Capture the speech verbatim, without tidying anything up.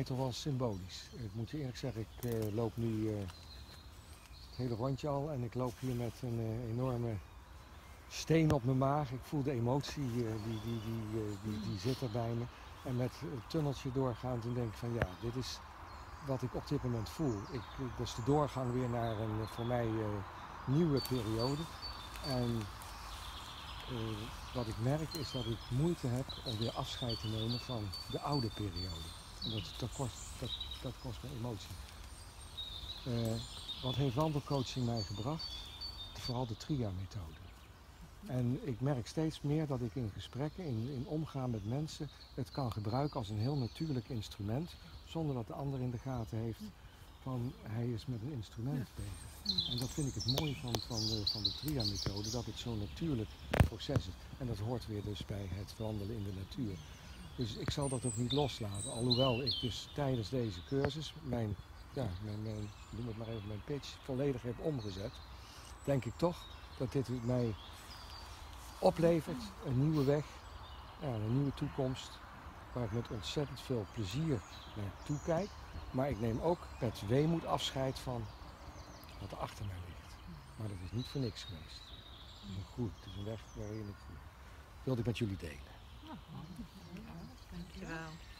toch wel symbolisch. Ik moet je eerlijk zeggen, ik uh, loop nu uh, het hele rondje al en ik loop hier met een uh, enorme steen op mijn maag. Ik voel de emotie, uh, die, die, die, uh, die, die zit er bij me. En met het tunneltje doorgaand, dan denk ik van ja, dit is wat ik op dit moment voel. Ik, dat is de doorgang weer naar een voor mij uh, nieuwe periode. En uh, wat ik merk is dat ik moeite heb om weer afscheid te nemen van de oude periode. En dat, dat, kost, dat, dat kost me emotie. Uh, wat heeft wandelcoaching mij gebracht? Vooral de TRIA-methode. En ik merk steeds meer dat ik in gesprekken, in, in omgaan met mensen, het kan gebruiken als een heel natuurlijk instrument, zonder dat de ander in de gaten heeft van hij is met een instrument bezig. En dat vind ik het mooie van, van de, van de TRIA-methode, dat het zo'n natuurlijk proces is. En dat hoort weer dus bij het wandelen in de natuur. Dus ik zal dat ook niet loslaten, alhoewel ik dus tijdens deze cursus mijn, ja, mijn, mijn, noem het maar even, mijn pitch volledig heb omgezet, denk ik toch dat dit mij oplevert een nieuwe weg, ja, een nieuwe toekomst, waar ik met ontzettend veel plezier naartoe kijk. Maar ik neem ook met weemoed afscheid van wat er achter mij ligt. Maar dat is niet voor niks geweest. Het is een groei, het is een weg waarin ik groei. Dat wilde ik met jullie delen. Dankjewel.